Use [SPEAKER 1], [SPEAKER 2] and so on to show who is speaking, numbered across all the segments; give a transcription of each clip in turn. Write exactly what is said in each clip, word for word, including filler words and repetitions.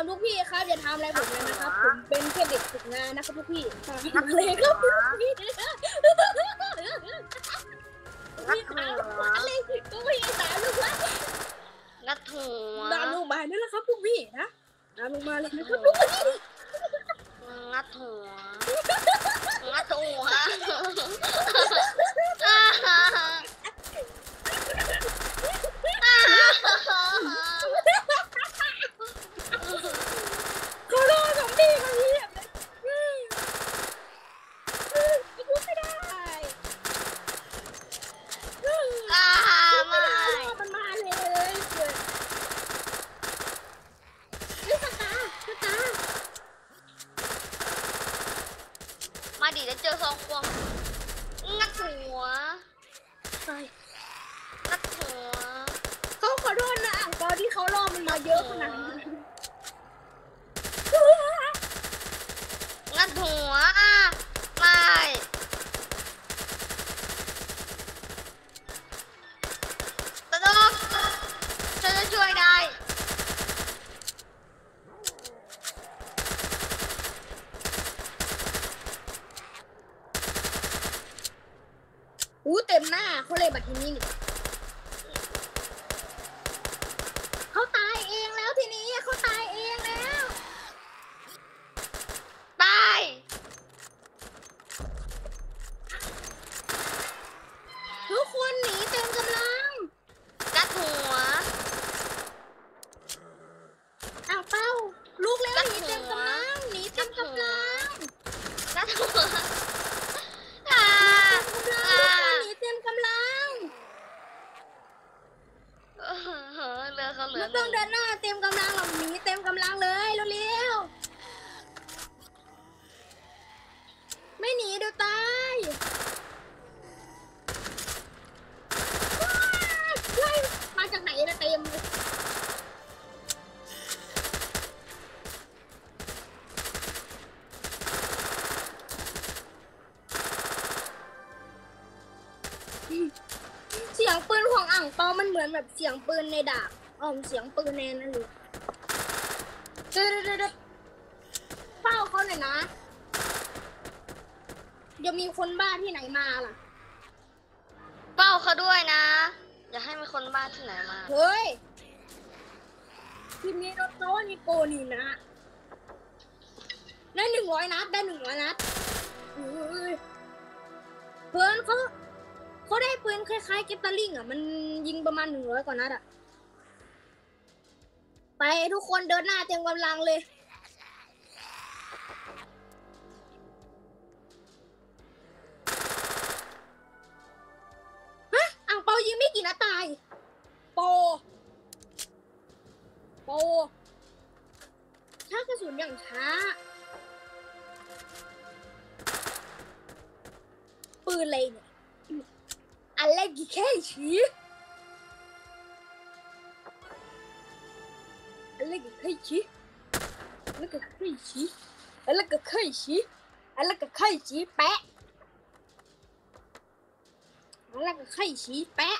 [SPEAKER 1] ลูกพี่ครับอย่าทำอะไรผมเลยนะครับผมเป็นแค่เด็กฝึกงานนะครับลูกพี่ทำอะไรครับลูกพี่พี่ครับอะไรลูกพี่ตามลูกว่า
[SPEAKER 2] งัดหัว
[SPEAKER 1] ตามลูกมานั่นแหละครับลูกพี่นะตามลงมาเลยนะครับลูกพี่
[SPEAKER 2] งัดหัวงัดหัว
[SPEAKER 1] ขอโทษผมดีครับพี่พูดไม่ได้
[SPEAKER 2] อ่าไม่
[SPEAKER 1] มันมาเลยเกิดเฮ้ยสตาร์สตาร์
[SPEAKER 2] มาดิแล้วเจอซองควงงัดหัว
[SPEAKER 1] ใช่
[SPEAKER 2] งัดหัว
[SPEAKER 1] เขาขอโทษนะอ่างเปาที่เขาล่อมันมาเยอะขนาดนี้
[SPEAKER 2] งัดหัวอ่ะไม่ตลกฉันจะช่วยได้
[SPEAKER 1] อู้เต็มหน้าเขาเลยบัดทีนี้นี่เขาตายเองแล้วทีนี้เขาตายเองแล้ว
[SPEAKER 2] ตาย
[SPEAKER 1] ทุกคนหนีเต็มกำลัง
[SPEAKER 2] งัดหัว
[SPEAKER 1] อ้าวเป้าลูกแล้วหนีเต็มกำลังหนีเต็มกำลัง
[SPEAKER 2] งัดหัวอ่า
[SPEAKER 1] หนีเต็มกำลัง
[SPEAKER 2] เออเหลือเขาเหลือ
[SPEAKER 1] ไม่ต้องเดินหน้าเต็มกำลังหรอกหนีเต็มกำลังเลยเร็วๆไม่หนีเดี๋ยวตายว้ายมาจากไหนนะเต็มเลยเสียงปืนของอ่างเปามันเหมือนแบบเสียงปืนในดาบอ๋อเสียงปืนในนั่นเลยเดี๋ยวเดี๋ยวเดี๋ยวเฝ้าเขาหน่อยนะเดี๋ยวมีคนบ้าที่ไหนมาล่ะ
[SPEAKER 2] เป้าเขาด้วยนะ อย่าให้มีคนบ้าที่ไหนมา
[SPEAKER 1] เฮ้ยทีมนี้รถโต้มีโกนี่นะได้หนึ่งร้อยนัดได้หนึ่งร้อยนัดเฮ้ยเพื่อนเขาเขาได้ปืนคล้ายๆเก็ตเตอร์ลิงอ่ะมันยิงประมาณหนึ่งร้อยกว่านัดอ่ะไปทุกคนเดินหน้าเต็มกำลังเลยฮะอ่างเปายิงไม่กี่นัดตายโปโปถ้ากระสุนอย่างช้าปืนอะไรเนี่ยอะไรกี่แค่ชี้อะไรกี่แค่ชี้อะไรกี่แค่ชี้อะไรกี่แค่ชี้อะไรกี่แค่ชี้แปะอะไรกี่แค่ชี้แปะ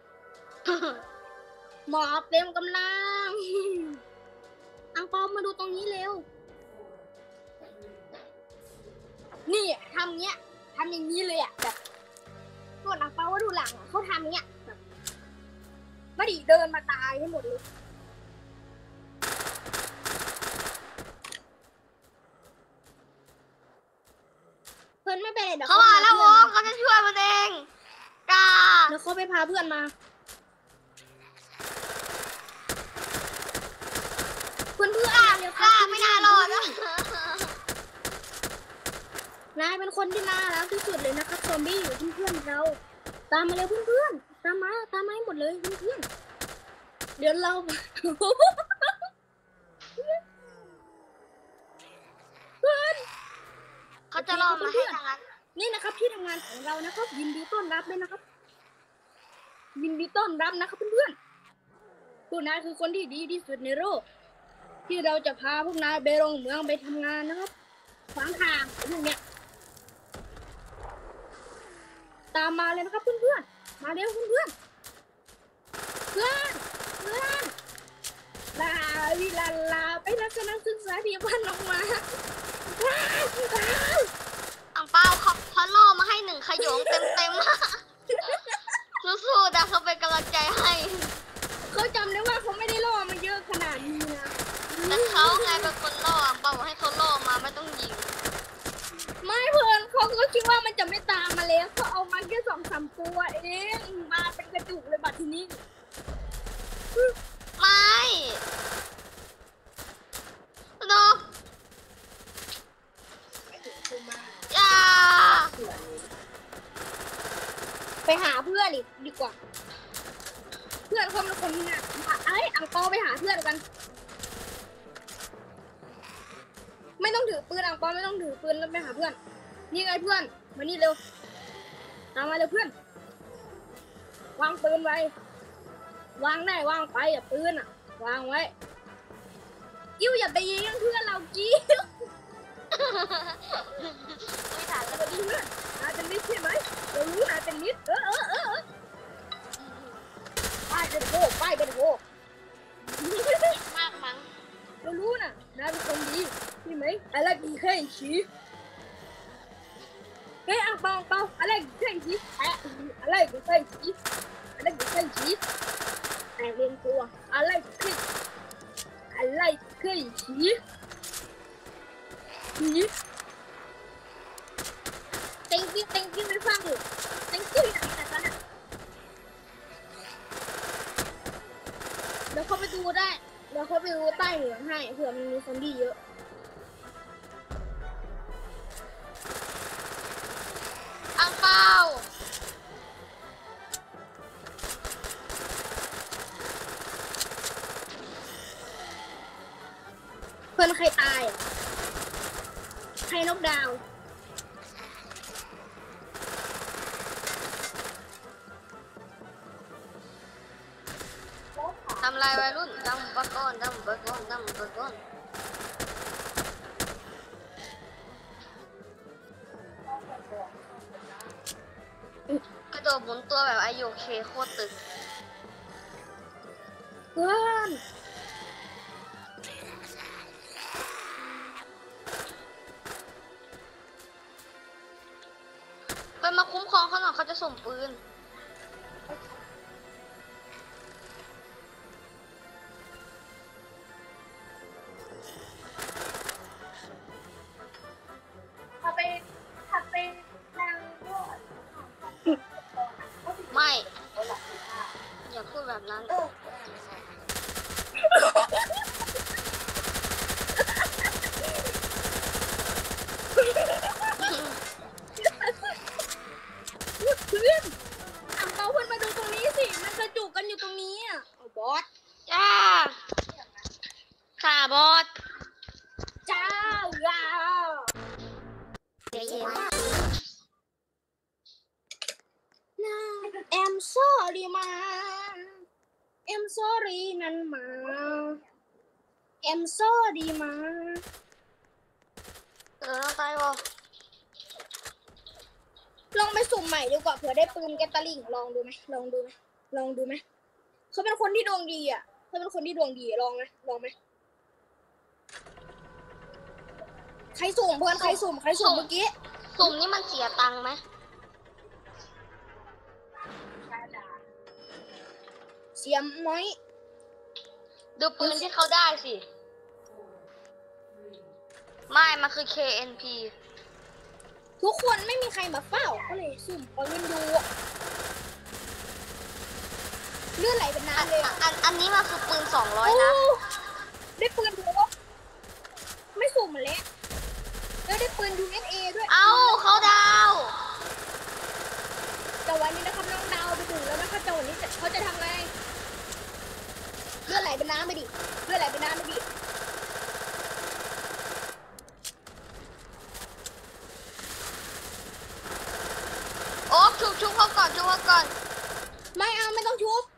[SPEAKER 1] หมอบเต็มกำลังอังเปามาดูตรงนี้เร็วนี่ทำเงี้ยทำอย่างนี้เลยอ่ะแบบส่วนอังเปาว่าดูหลังอ่ะเขาทำเงี้ยแบบไม่ดีเดินมาตายให้หมดเลยเพื่อนไม่เป็นไรเดี๋ยว
[SPEAKER 2] เขามาแล้ววงเขาจะช่วยมันเองกา
[SPEAKER 1] เดี๋ยวเขาไปพาเพื่อนมาเพื่อนเพื่อนเดี๋ยว
[SPEAKER 2] กาไม่น่ารอดนะ
[SPEAKER 1] นายเป็นคนที่น่ารักที่สุดเลยนะครับซอมบี้อยู่เพื่อนเราตามมาเลยเพื่อนๆตามมาตามมาให้หมดเลยเพื่อนๆเดี๋ยวเราเพื่อน
[SPEAKER 2] เขาจะรอมาให้ทางนั้น
[SPEAKER 1] นี่นะครับที่ทำงานของเรานะครับยินดีต้อนรับเลยนะครับยินดีต้อนรับนะครับเพื่อนๆพวกนายคือคนที่ดีที่สุดในโลกที่เราจะพาพวกนายไปโรงเมืองไปทำงานนะครับขวางทางพวกเนี้ยตามมาเลยนะครับเพื่อนๆมาเร็วเพื่อนๆเพื่อนเพื่อนลาวิลาลาไปทัศนศึกษาที่บ้านน้องหมาว้าวว้าว
[SPEAKER 2] อังเปาเขาเขาล่อมาให้หนึ่งขยงเต็มเต็มๆ สู้ๆนะเขาเป็นกำลังใจให้
[SPEAKER 1] เขาจำได้ว่าเขาไม่ได้ล่อมาเยอะขนาดนี้นะ
[SPEAKER 2] แต่เขาไงเป็นคนล่ออังเปาบอกให้เขาล่อมาไม่ต้องยิง
[SPEAKER 1] ไม่เพื่อนเขาก็คิดว่ามันจะไม่ตามมาแล้วเขาเอามาแค่สองสามตัวเองมาเป็นกระจุกเลยบัดทีนี้
[SPEAKER 2] ไม่นกอย่า
[SPEAKER 1] ไปหาเพื่อนอีกดีกว่า เพื่อนเขาเป็นคนที่น่ะไอ้ยอังเปาไปหาเพื่อนกัน ไม่ต้องถือปืนอังเปาไม่ต้องถือปืนแล้วไปหาเพื่อน นี่ไงเพื่อนมานี่เร็วตามมาเร็วเพื่อน วางปืนไว้ วางได้วางไปอย่าปืนอ่ะ วางไว้กิ้วอย่าไปยิงเพื่อนเรากิ้ว
[SPEAKER 2] ไม่ทัน
[SPEAKER 1] ส
[SPEAKER 2] แล้ว
[SPEAKER 1] วัสดีเพื่อนนายเป็นมิตรใช่ไหมเรารู้นายเป็นมิตรเออเออเออเออป้ายเป็นโบกป้ายเป็นโบก
[SPEAKER 2] มากมั้ง
[SPEAKER 1] เรารู้นะนายเป็นคนดีใช่ไหมอะไรเป็นเคยชี้เฮ้ยอังเปาอังเปาอะไรเป็นเคยชี้แอะอะไรเป็นเคยชี้อะไรเป็นเคยชี้แต่เรียนตัวอะไรเคยอะไรเคยชี้ชี้ thank you thank you ไม่ฟังอยู่ thank you อย่างแต่ตอนนั้นเดี๋ยวเขาไปดูได้เดี๋ยวเขาไปดูใต้เหลืองให้เผื่อมันมีซอมบี้เยอะ
[SPEAKER 2] อังเปา
[SPEAKER 1] เพื่อนใครตายอ่ะใครนกดาว
[SPEAKER 2] ทำลายวัยรุ่นดำอุปกรณ์ดำอุปกรณ์ดำอุปกรณ์กระโดดหมุนตัวแบบไอโยเคโคตรตึก
[SPEAKER 1] เพื่อน
[SPEAKER 2] ไปมาคุ้มครองเขาหน่อยเขาจะส่งปืน
[SPEAKER 1] ถ้าไปถ้าไปนั่งด้วย
[SPEAKER 2] ไม่ อย่าพูดแบบนั้น
[SPEAKER 1] เพื่อนอังเปาเพื่อนมาดูตรงนี้สิมันกระจุกกันอยู่ตรงนี้อ่ะเอาบอส
[SPEAKER 2] จ้าข่าบอส
[SPEAKER 1] เจ้ายาว
[SPEAKER 2] เย็น
[SPEAKER 1] แอม sorry มา แอม sorry นั่นมา แอม sorry มา
[SPEAKER 2] เออตายวะ
[SPEAKER 1] ลองไปสุ่มใหม่ดีกว่าเผื่อได้ปืนแกตตาลิงลองดูไหมลองดูไหมลองดูไหมเขาเป็นคนที่ดวงดีอ่ะเขาเป็นคนที่ดวงดีลองไหมลองไหมใครสุ่มเพื่อนใครสุ่มใครสุ่มเมื่อกี้
[SPEAKER 2] สุ่มนี่มันเสียตังค์ไหม
[SPEAKER 1] เสียมไหม
[SPEAKER 2] ดูปืนที่เขาได้สิ ไม่ มันคือ เค เอ็น พี
[SPEAKER 1] ทุกคนไม่มีใครมาเฝ้าก็เลยสุ่มปืนดูเลื่อนไหลเป็นน้ำเลยอ่ะ
[SPEAKER 2] อันอันนี้มันคือปืนสองร้อย
[SPEAKER 1] โอ้
[SPEAKER 2] นะ
[SPEAKER 1] ได้ปืนดูไม่สุ่มมาแล้วแล้วได้ปืน ยู เอส เอ ด้วย
[SPEAKER 2] เอ้าเขาดาว
[SPEAKER 1] แต่วันนี้นะครับน้องดาวไปถึงแล้วนะคะแต่วันนี้จะเขาจะทำไงเลื่อนไหลเป็นน้ำไปดิเลื่อนไหลเป็นน้ำไปดิ
[SPEAKER 2] โอ๊คชุบชุบเขาก่อนชุบเขาก่อน
[SPEAKER 1] ไม่เอาไม่ต้องชุบ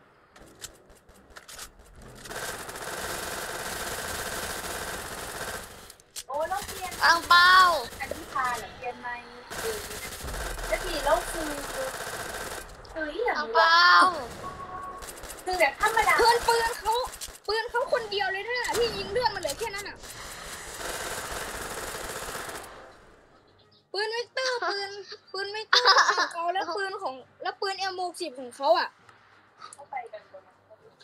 [SPEAKER 3] โอ้เราเปลี่ยน
[SPEAKER 2] อังเปา
[SPEAKER 3] อันนี้พาเหรอเปลี่ยนไหมแล้วทีเราคือเอ้ยอย่า
[SPEAKER 2] อัง
[SPEAKER 3] ง
[SPEAKER 2] เปา
[SPEAKER 3] คือแบบธรรมดา
[SPEAKER 1] เพื่อนปืนเขาปืนเขาคนเดียวเลยนะพี่เขาอ่ะ
[SPEAKER 3] เข้าไปกันบนนั้น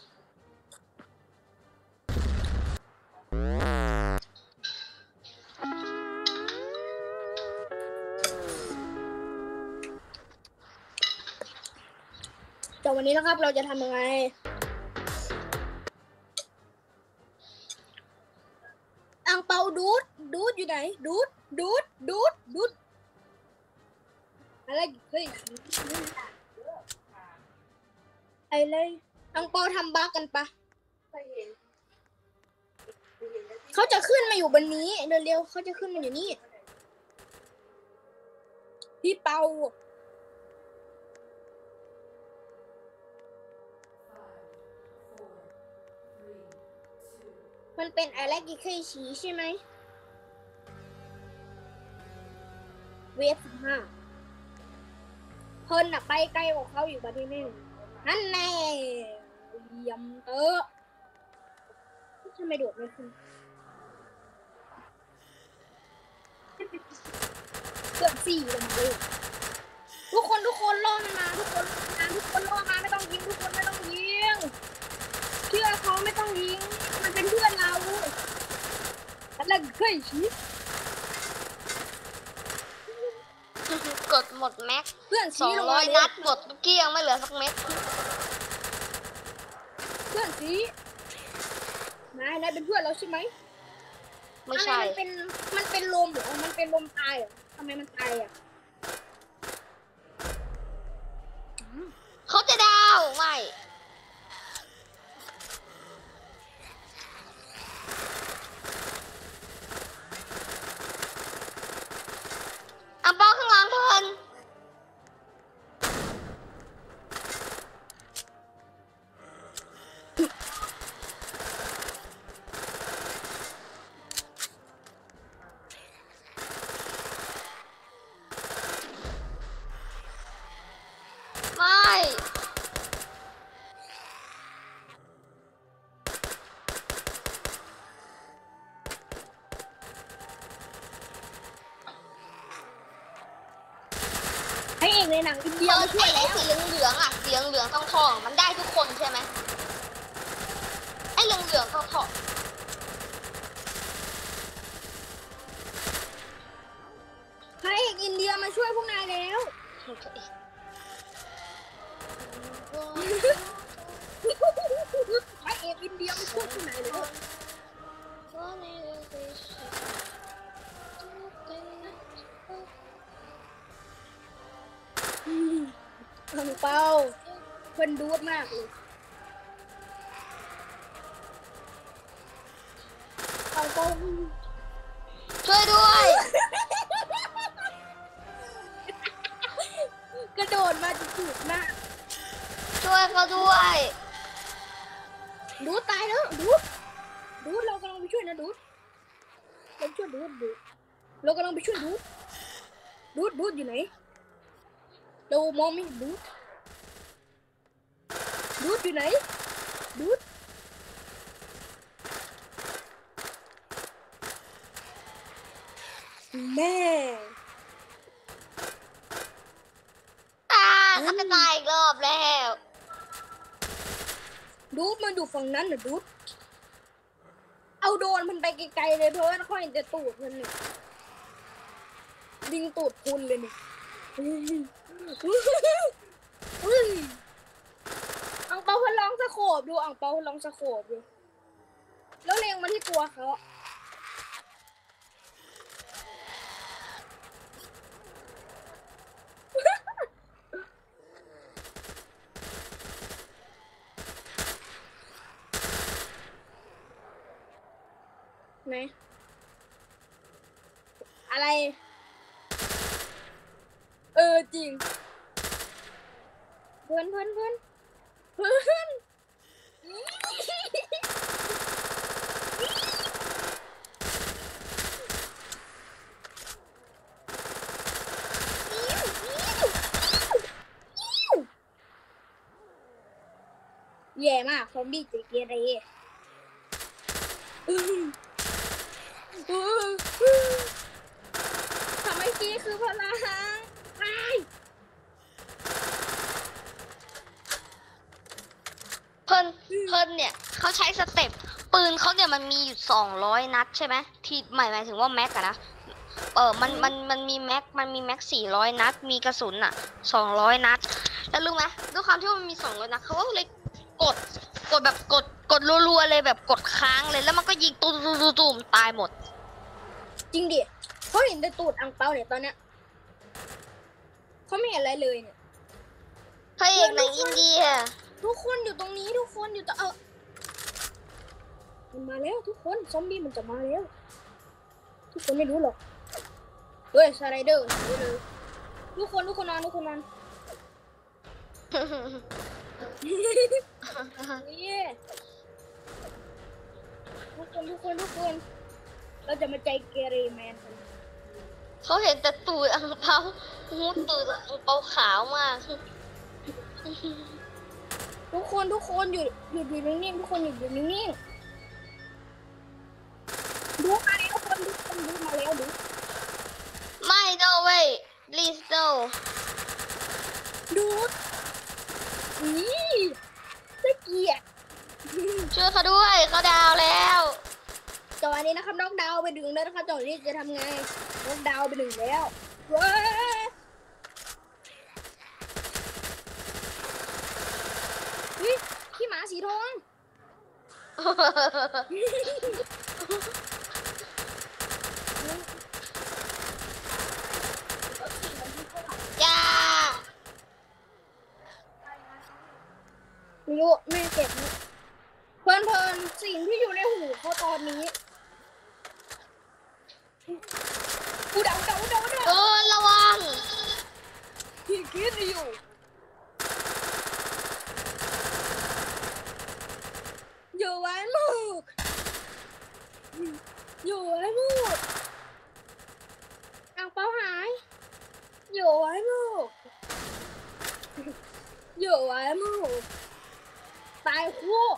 [SPEAKER 1] แต่วันนี้นะครับเราจะทำยังไงอังเปาดูดดูดอยู่ไหนดูดดูดดูดดูดอะไรเฮ้ยไอ้เลยอังเปาทำบั๊กกันปะ
[SPEAKER 3] เคยเห็นเคยเห็นแล้วที่
[SPEAKER 1] เขาจะขึ้นมาอยู่บนนี้เร็วๆเขาจะขึ้นมาอยู่นี่พี่เปามันเป็นอะไรกี่เคยชี้ใช่ไหมเวฟสิบห้าเพิ่นน่ะไปไกลกว่าเขาอยู่ประเทศนี้นั่นแน่เยี่ยมเตอะทำไมโดดไม่ขึ้นเกือบสี่ลงมาเลยทุกคนทุกคนล่อมันมาทุกคนมาทุกคนล่อมาไม่ต้องยิงทุกคนไม่ต้องยิงเชื่อเขาไม่ต้องยิงมันเป็นเพื่อนเราอะไรเคยชี้
[SPEAKER 2] กดหมดแม็ก
[SPEAKER 1] เพื่อน
[SPEAKER 2] สอ
[SPEAKER 1] ชี้
[SPEAKER 2] ง
[SPEAKER 1] ลง
[SPEAKER 2] ร้
[SPEAKER 1] มา
[SPEAKER 2] อย
[SPEAKER 1] เลย
[SPEAKER 2] นัดหมดเมื่อกี้ยังไม่เหลือสักเม็ด
[SPEAKER 1] เพื่อนชี้นายนายเป็นเพื่อนเราใช่ไหม
[SPEAKER 2] ไม่ใช่
[SPEAKER 1] อะไรมันเป็นมันเป็นลมเหรอมันเป็นลมตายเหรอทำไมมันตายอ่ะ
[SPEAKER 2] เขาจะดาวไม่อังเปาข้างหลังเพิ่นไม่
[SPEAKER 1] ให้เอกในหนังอินเดีย
[SPEAKER 2] เดี๋ยว
[SPEAKER 1] มาช่วย
[SPEAKER 2] ไอ้
[SPEAKER 1] แล้ว
[SPEAKER 2] สีเหลืองๆอ่ะสีเหลืองๆทองทองๆมันได้ทุกคนใช่ไหมไอ้เหลืองๆทองทอง
[SPEAKER 1] ให้เอกอินเดียมาช่วยพวกนายแล้ว ให้เอกอินเดียมาช่วยพวกนายแล้วอังเปาเพิ่นดูดมากเลยอังเปา
[SPEAKER 2] ช่วยด้วย
[SPEAKER 1] กระโดดมาจะถูกหน้า
[SPEAKER 2] ช่วยเขาด้วย
[SPEAKER 1] ดูดตายแล้วดูดดูดเรากำลังไปช่วยนะดูดเราช่วยดูดดูดเรากำลังไปช่วยดูดดูดดูดอยู่ไหนเรามองไม่เห็นดูดดูดอยู่ไหนดูดแม่
[SPEAKER 2] อ่าเขาจะตายอีกรอบแล้ว
[SPEAKER 1] ดูดมันอยู่ฝั่งนั้นน่ะดูดเอาโดนมันไปไกลๆเลยเพราะว่าค่อยเห็นแต่ตูดมันเนี่ยดิงตูดคุณเลยเนี่ยอุ้ยอังเปาเขาลองสะโขบดูอังเปาเขาลองสะโขบดูแล้วเล็งมาที่ตัวเขาไหนอะไร เออจริงเพื่อนเพื่อนเพื่อนเพื่อนแย่มากซอมบี้เจเกเรทำไมกี้คือพลังไอ้
[SPEAKER 2] พิ่นเพิ่นเนี่ยเขาใช้สเต็ปปืนเขาเนี่ยมันมีอยู่สองร้อยนัดใช่ไหมที่หมายหมายถึงว่าแม็กอะนะเออมันมันมันมีแม็กมันมีแม็กสี่ร้อยนัดมีกระสุนอะสองร้อยนัดแล้วรู้ไหมด้วยความที่ว่ามันมีสองร้อยนัดเขาก็เลยกดกดแบบกดกดรัวๆเลยแบบกดค้างเลยแล้วมันก็ยิงตุ้มตุ้มตุ้มตุ้มตายหมด
[SPEAKER 1] จริงดิเขาเห็นแต่ตูดอังเปาเนี่ยตอนเนี้ยเขาไม่เห็นอะไรเลยเนี่ย
[SPEAKER 2] พระเอกหนังอินเดีย
[SPEAKER 1] ทุกคนอยู่ตรงนี้ทุกคนอยู่ตรงเออมันมาแล้วทุกคนซอมบี้มันจะมาแล้วทุกคนไม่รู้หรอกเฮ้ยสไลเดอร์เลยทุกคนทุกคนนอนทุกคนนอนนี่ทุกคนทุกคนทุกคนเราจะมาใจเกเรแมนกัน
[SPEAKER 2] เขาเห็นแต่ตูดอังเปาหูตูดอังเปาขาวมาก
[SPEAKER 1] ทุกคนทุกคนอยู่อยู่อยู่นิ่งๆทุกคนอยู่อยู่นิ่งๆดูมาแล้วคนดูคนดูมาแล้วดู
[SPEAKER 2] ไม่โดเว้ยลีสโด
[SPEAKER 1] ดูนี่ตะเกียบ
[SPEAKER 2] ช่วยเขาด้วยเขาดาวแล้ว
[SPEAKER 1] จังหวะนี้นะครับน้องดาวไปดึงแล้วนะครับจังหวะนี้จะทำไงน้องดาวไปดึงแล้วเว้ยเฮ้ยขี้หมาสีทอง
[SPEAKER 2] อย่า
[SPEAKER 1] ไม่รู้แม่เจ็บนะเพลินเพลินๆสิ่งที่อยู่ในหูเขาตอนนี้กูเดาเดาเดาเดา
[SPEAKER 2] เออระวัง
[SPEAKER 1] พี่คิดอยู่อยู่ไว้หมูกอยู่ไว้หมูกอ่างเปาหายอยู่ไว้หมูกอยู่ไว้หมูกตายคู่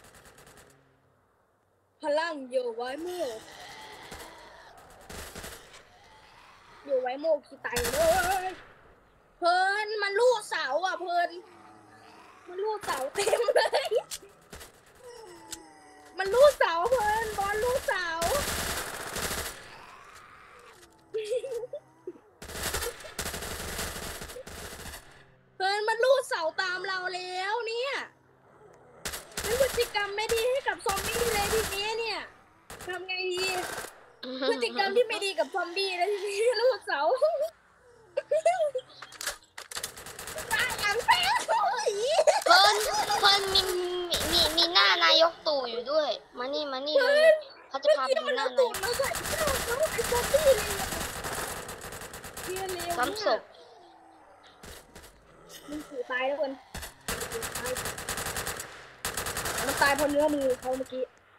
[SPEAKER 1] พลังอยู่ไว้หมูกอยู่ไว้หมูกที่ตายเลยเพลินมันลูกเสาอ่ะเพลินมันลูกเสาเต็มเลยมันลูกเสาเพลินบอลลูกเสาเพลินมันลูกเสาตามเราแล้วเนี่ยเป็นพฤติกรรมไม่ดีให้กับซอมบี้เลยทีนี้เนี่ยทำไงดีพฤติกรรมที่ไม่ดีกับซอมบี้แล้วทีนี้ลูกเสาตายอย่างแป้ง
[SPEAKER 2] เพิ่นเพิ่นมีมีมีมีหน้านายกตู่อยู่ด้วย มานี่มานี่เลยเขาจะพาไปดูหน้านายก
[SPEAKER 1] มาใส่ข้าวเขาไอ้ซอมบี้เลยเฮียเลว
[SPEAKER 2] ซ้ำศพ
[SPEAKER 1] มันถูตายแล้วคนมันตายเพราะเนื้อมือเขาเมื่อกี้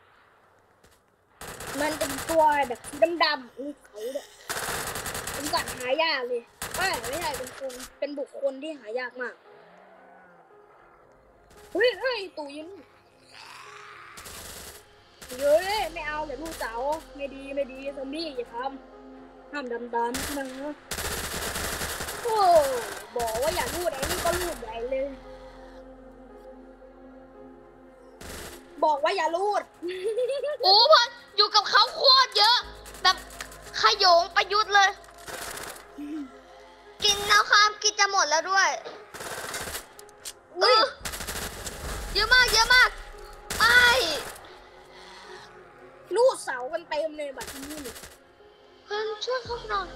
[SPEAKER 1] มันเป็นตัวแบบดำๆมีเขาเนี่ยเป็นสัตว์หายากเลยไม่ไม่ใช่เป็นคนเป็นบุคคลที่หายากมากเฮ้ยเฮ้ยตู่ยินเย้ยไม่เอาเดี๋ยวลูกสาวไม่ดีไม่ดีซอมบี้อย่าทำห้ามดำดำนะโอ้บอกว่าอย่าลูดไอ้นี่ก็ลูดใหญ่เลย บอกว่าอย่าลูด
[SPEAKER 2] โอ้เพิ่นอยู่กับเขาโคตรเยอะ แบบขโยงประยุทธ์เลย กินแล้วครับกินจะหมดแล้วด้วยเออเยอะมากเยอะมากไอ้
[SPEAKER 1] ลูดเสากันเต็มเลยแบบนี้นี่
[SPEAKER 2] เพิ่นช่วยเขาหน่อย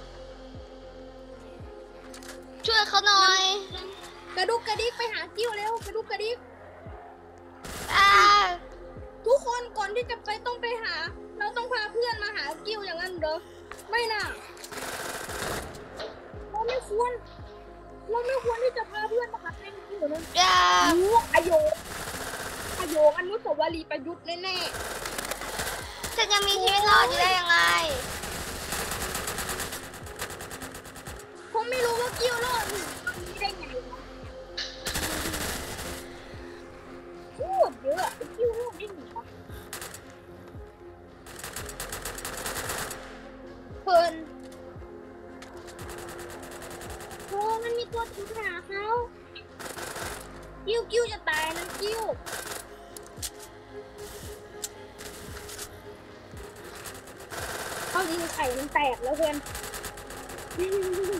[SPEAKER 2] ช่วยเขาหน่อย
[SPEAKER 1] กระดุกกระดิกไปหากิ้วเร็วกระดุกกระดิก
[SPEAKER 2] อ่า
[SPEAKER 1] ทุกคนก่อนที่จะไปต้องไปหา เราต้องพาเพื่อนมาหากิ้วอย่างนั้นเหรอไม่น่ะเราไม่ควรเราไม่ควรที่จะพาเพื่อนมาหากิ้วนะ
[SPEAKER 2] อย่า
[SPEAKER 1] รู้อโยกอโยกอนุสาวรีย์ประยุทธ์แน่
[SPEAKER 2] ฉันยังมีชีวิตรอดอยู่ได้ยังไง
[SPEAKER 1] ๆผมไม่รู้ว่ากิ้วรอดถึงตรงนี้ได้ไงวะพูดเยอะไอ้กิ้วรอดได้ไงวะเพิ่นโอ้มันมีตัวถึงหาเขากิ้วกิ้วจะตายนะกิ้วยิงไข่มันแตกแล้วเพื่อนนี่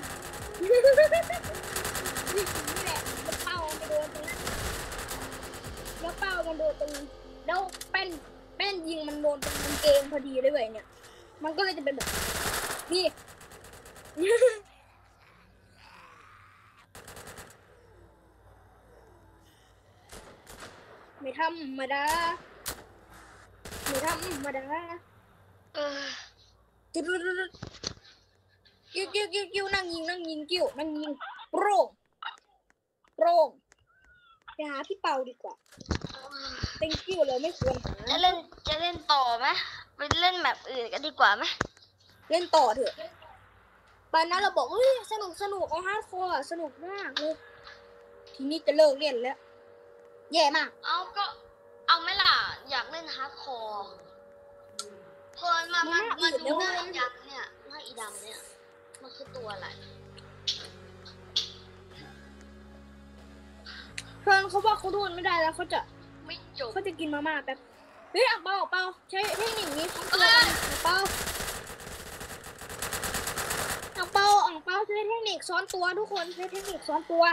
[SPEAKER 1] แหละมันเป้ามันโดนตรงนั้นแล้วเป้ามันโดนตรงแล้วแป้นแป้นยิงมันโดนตรงกางเกงพอดีเลยเว้ยเนี่ยมันก็เลยจะเป็นแบบนี่ ไม่ธรรมดาไม่ธรรมดา
[SPEAKER 2] เออ
[SPEAKER 1] กิ้วกิ้วกิ้วกิ้วกิ้วนั่งยิงนั่งยิงกิ้วนั่งยิงโปร่งโปร่งไปหาพี่เปาดีกว่าเต็งกิ้วเลยไม่ควรหา
[SPEAKER 2] จะเล่นจะเล่นต่อไหมไปเล่นแบบอื่นกันดีกว่าไหม
[SPEAKER 1] เล่นต่อเถอะตอนนั้นเราบอกเฮ้ยสนุกสนุกเอาฮาร์ดคอร์สนุกมากเลยทีนี้จะเลิกเล่นแล้วแย่มาก
[SPEAKER 2] เอาก็เอาไหมล่ะอยากเล่นฮาร์ดคอร์เพิ่นมามามาดูหน้าอีดำเนี่ยหน้าอีดำเนี่ยมันคือตัวอะไร
[SPEAKER 1] เพื่อนเขาบอกเขาทนไม่ได้แล้วเขาจะ
[SPEAKER 2] ไม่จบ
[SPEAKER 1] เขาจะกินมาม่าแป๊บเฮ้ยอ่างเปาอ่างเปาใช้เทคนิคนี้ทั้งตัวอ่างเปาอ่างเปาอ่างเปาใช้เทคนิคซ้อนตัวทุกคนใช้เทคนิคซ้อนตัว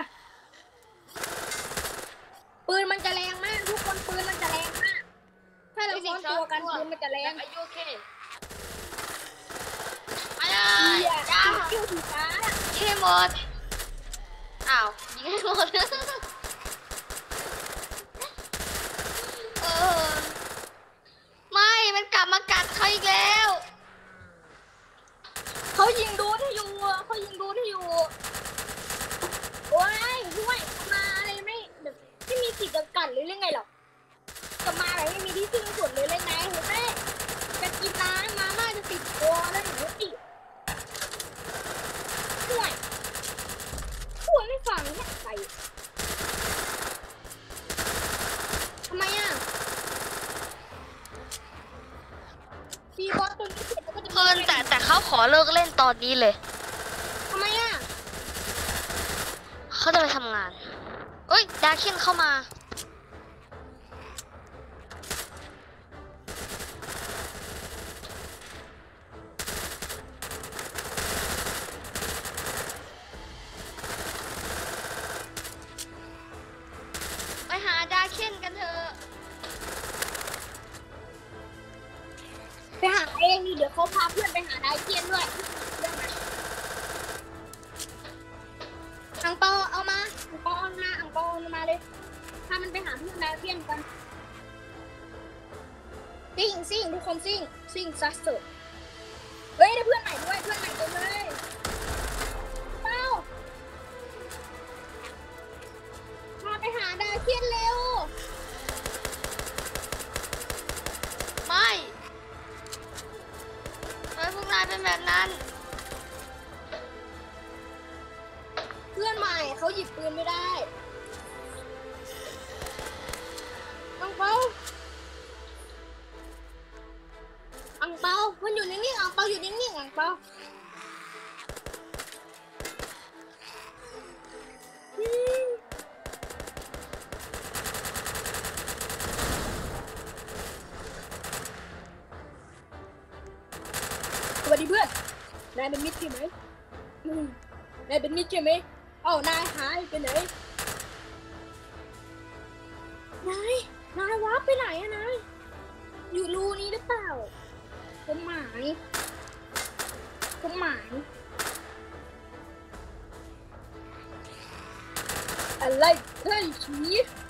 [SPEAKER 1] ปืนมันจะแรงมากทุกคนปืนมันจะแรงมากถ้าเราซ้อนตัวกันปืนมันจะแรง
[SPEAKER 2] อายุโอเคอะไร
[SPEAKER 1] เหี้ย
[SPEAKER 2] จ้า
[SPEAKER 1] กิ้วถือฟ้า
[SPEAKER 2] ยิงให้หมดอ้าวยิงให้หมดเออไม่มันกลับมากัดเขาอีกแล้ว
[SPEAKER 1] เขายิงดูที่อยู่เขายิงดูที่อยู่โอ้ยช่วยมาอะไรไม่แบบไม่มีสิทธิ์จะกัดหรือเรื่องไงหรอกจะมาอะไรไม่มีที่สิ้นสุดเลยเลยไงเห็นไหมจะกินน้ำมาม่าจะติดคอแล้วหนูติดช่วยช่วยไม่ฟังแค่ใครทำไมอ่ะตีบอสตัวนี้เสร็จแล้วก็จะ
[SPEAKER 2] เพิ่นแต่แต่เขาขอเลิกเล่นตอนนี้เลย
[SPEAKER 1] ทำไมอ่ะ
[SPEAKER 2] เขาจะไปทำงานเอ้ยดาเคนเข้ามาไปหาดาเคนกันเถอะ
[SPEAKER 1] ไปหาเองนี่เดี๋ยวเขาพาเพื่อนไปหาไดเทียนด้วยอังเปาเอามาอังเปาเอามาอังเปาเอามาเลยพามันไปหาเพื่อนไดเทียนกันซิ่งซิ่งทุกคนซิ่งซิ่งซัสเซอร์เฮ้ยได้เพื่อนใหม่ด้วยเพื่อนใหม่เต็มเลยเปาพาไปหาไดเทียนเร็ว
[SPEAKER 2] ไม่ทำไมพวกนายเป็นแบบนั้น
[SPEAKER 1] เพื่อนใหม่เขาหยิบปืนไม่ได้อังเปาอังเปามันอยู่นิ่งๆอังเปาอยู่นิ่งๆอังเปาอืมสวัสดีเพื่อนนายเป็นมิตรใช่ไหมอืมนายเป็นมิตรใช่ไหมเอ้านายหายไปไหนนายนายวาร์ปไปไหนอะนายอยู่รูนี้หรือเปล่าผมหมายผมหมายอะไรเฮ้ยชี